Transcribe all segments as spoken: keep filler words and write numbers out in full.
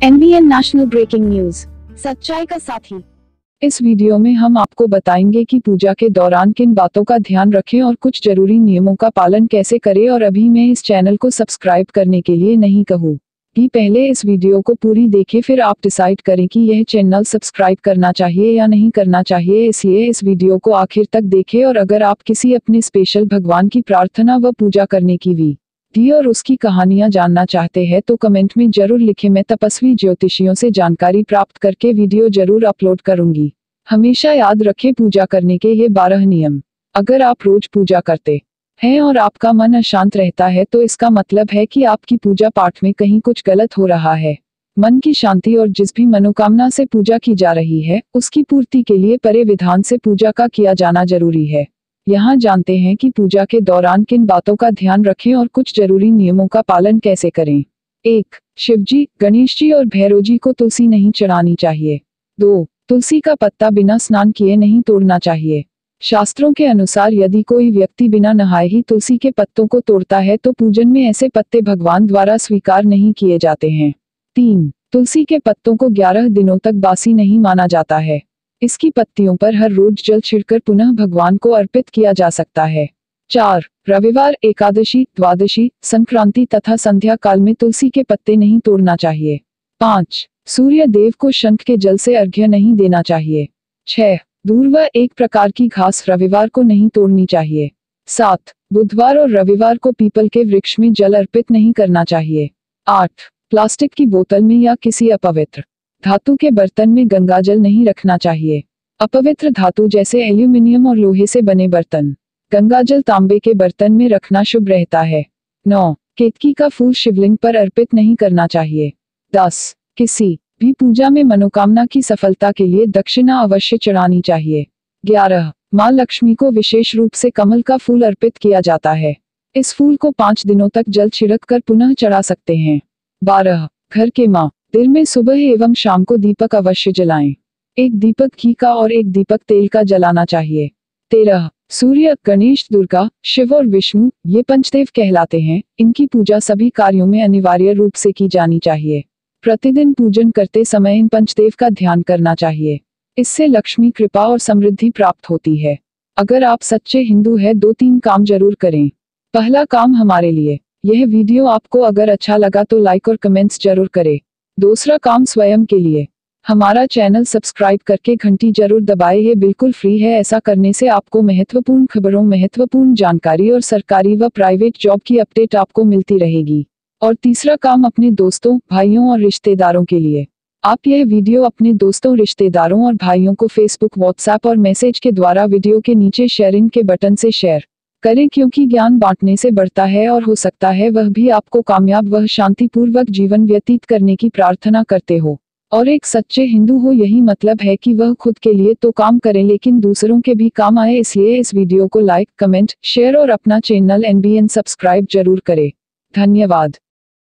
एनबीएन national breaking news, सच्चाई का साथी। इस वीडियो में हम आपको बताएंगे कि पूजा के दौरान किन बातों का ध्यान रखें और कुछ जरूरी नियमों का पालन कैसे करें। और अभी मैं इस चैनल को सब्सक्राइब करने के लिए नहीं कहूँ कि पहले इस वीडियो को पूरी देखें, फिर आप डिसाइड करें कि यह चैनल सब्सक्राइब करना चाहिए या नहीं करना चाहिए। इसलिए इस वीडियो को आखिर तक देखें। और अगर आप किसी अपने स्पेशल भगवान की प्रार्थना व पूजा करने की विधि और उसकी कहानियां जानना चाहते हैं तो कमेंट में जरूर लिखें। मैं तपस्वी ज्योतिषियों से जानकारी प्राप्त करके वीडियो जरूर अपलोड करूंगी। हमेशा याद रखें पूजा करने के ये बारह नियम। अगर आप रोज पूजा करते हैं और आपका मन अशांत रहता है तो इसका मतलब है कि आपकी पूजा पाठ में कहीं कुछ गलत हो रहा है। मन की शांति और जिस भी मनोकामना से पूजा की जा रही है उसकी पूर्ति के लिए परे विधान से पूजा का किया जाना जरूरी है। यहाँ जानते हैं कि पूजा के दौरान किन बातों का ध्यान रखें और कुछ जरूरी नियमों का पालन कैसे करें। एक, शिवजी, गणेश जी और भैरव जी को तुलसी नहीं चढ़ानी चाहिए। दो, तुलसी का पत्ता बिना स्नान किए नहीं तोड़ना चाहिए। शास्त्रों के अनुसार यदि कोई व्यक्ति बिना नहाए ही तुलसी के पत्तों को तोड़ता है तो पूजन में ऐसे पत्ते भगवान द्वारा स्वीकार नहीं किए जाते हैं। तीन, तुलसी के पत्तों को ग्यारह दिनों तक बासी नहीं माना जाता है। इसकी पत्तियों पर हर रोज जल छिड़कर पुनः भगवान को अर्पित किया जा सकता है। चार, रविवार, एकादशी, द्वादशी, संक्रांति तथा संध्या काल में तुलसी के पत्ते नहीं तोड़ना चाहिए। पाँच, सूर्य देव को शंख के जल से अर्घ्य नहीं देना चाहिए। छह, दूर्वा, एक प्रकार की घास रविवार को नहीं तोड़नी चाहिए। सात, बुधवार और रविवार को पीपल के वृक्ष में जल अर्पित नहीं करना चाहिए। आठ, प्लास्टिक की बोतल में या किसी अपवित्र धातु के बर्तन में गंगाजल नहीं रखना चाहिए। अपवित्र धातु जैसे एल्यूमिनियम और लोहे से बने बर्तन, गंगाजल तांबे के बर्तन में रखना शुभ रहता है। नौ, केतकी का फूल शिवलिंग पर अर्पित नहीं करना चाहिए। दस, किसी भी पूजा में मनोकामना की सफलता के लिए दक्षिणा अवश्य चढ़ानी चाहिए। ग्यारह, माँ लक्ष्मी को विशेष रूप से कमल का फूल अर्पित किया जाता है। इस फूल को पाँच दिनों तक जल छिड़क कर पुनः चढ़ा सकते हैं। बारह, घर के माँ दिन में सुबह एवं शाम को दीपक अवश्य जलाएं। एक दीपक घी का और एक दीपक तेल का जलाना चाहिए। तेरह, सूर्य, गणेश, दुर्गा, शिव और विष्णु ये पंचदेव कहलाते हैं। इनकी पूजा सभी कार्यों में अनिवार्य रूप से की जानी चाहिए। प्रतिदिन पूजन करते समय इन पंचदेव का ध्यान करना चाहिए। इससे लक्ष्मी कृपा और समृद्धि प्राप्त होती है। अगर आप सच्चे हिंदू हैं दो तीन काम जरूर करें। पहला काम हमारे लिए। यह वीडियो आपको अगर अच्छा लगा तो लाइक और कमेंट्स जरूर करें। दूसरा काम स्वयं के लिए। हमारा चैनल सब्सक्राइब करके घंटी जरूर दबाएं, ये बिल्कुल फ्री है। ऐसा करने से आपको महत्वपूर्ण खबरों, महत्वपूर्ण जानकारी और सरकारी व प्राइवेट जॉब की अपडेट आपको मिलती रहेगी। और तीसरा काम अपने दोस्तों, भाइयों और रिश्तेदारों के लिए। आप यह वीडियो अपने दोस्तों, रिश्तेदारों और भाइयों को फेसबुक, व्हाट्सएप और मैसेज के द्वारा वीडियो के नीचे शेयरिंग के बटन से शेयर करें, क्योंकि ज्ञान बांटने से बढ़ता है और हो सकता है वह भी आपको कामयाब व शांतिपूर्वक जीवन व्यतीत करने की प्रार्थना करते हो। और एक सच्चे हिंदू हो यही मतलब है कि वह खुद के लिए तो काम करें लेकिन दूसरों के भी काम आए। इसलिए इस वीडियो को लाइक, कमेंट, शेयर और अपना चैनल एनबीएन सब्सक्राइब जरूर करें। धन्यवाद।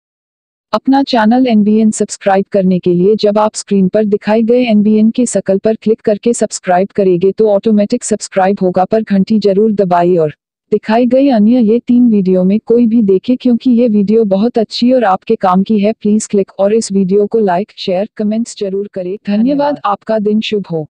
अपना चैनल एनबीएन सब्सक्राइब करने के लिए जब आप स्क्रीन पर दिखाई गए एनबीएन के शकल पर क्लिक करके सब्सक्राइब करेंगे तो ऑटोमेटिक सब्सक्राइब होगा, पर घंटी जरूर दबाइए और दिखाई गई अन्य ये तीन वीडियो में कोई भी देखे, क्योंकि ये वीडियो बहुत अच्छी और आपके काम की है। प्लीज क्लिक और इस वीडियो को लाइक, शेयर, कमेंट्स जरूर करें। धन्यवाद। आपका दिन शुभ हो।